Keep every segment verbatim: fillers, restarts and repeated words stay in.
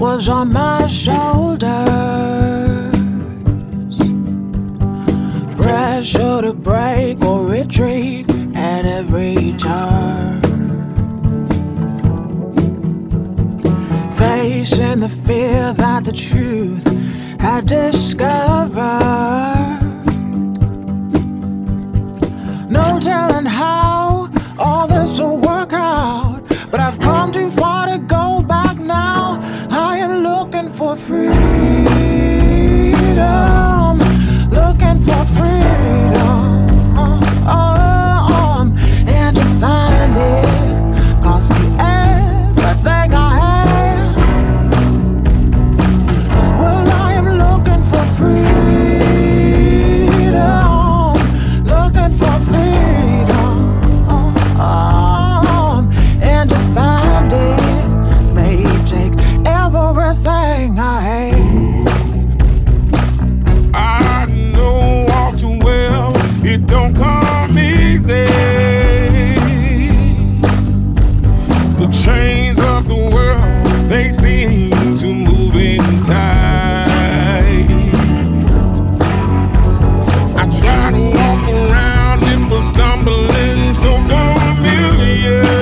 was on my shoulders, pressure to break or retreat at every turn, facing the fear that the truth had discovered. No telling how all this will work out, but I've come too far to go back now. I am looking for freedom, looking for freedom, um, and to find it cost me everything I have. Well, I am looking for freedom, looking for freedom, um, and to find it may take everything I hate. I know all too well it don't come easy. The chains of the world, they seem to move in tight. I try to walk around it, but stumbling so familiar.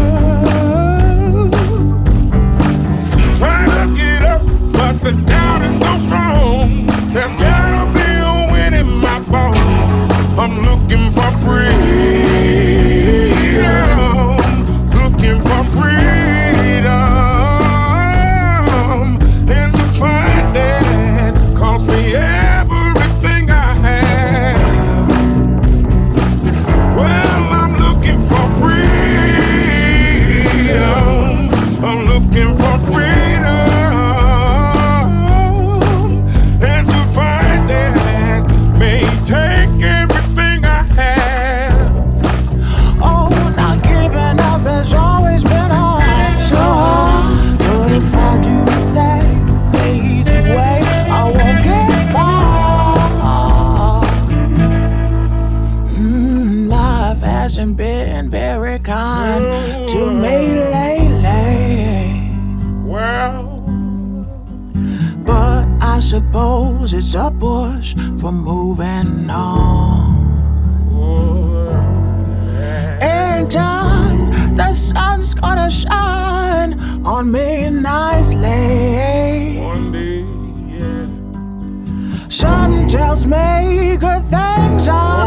Trying to get up, but the doubt is so strong. There's gotta be a wind in my bones. I'm looking for freedom, looking for freedom, and to find that cost me everything I have. Well, I'm looking for freedom, I'm looking for freedom, and to find that may take everything I have. Oh, not giving up has always been hard, so hard. But if I do things the easy way, I won't get far. Mm, life hasn't been very kind to me lately, Well, but I suppose it's a push for moving on. In time, the sun's gonna shine on me nicely. one day, yeah. Something tells me good things are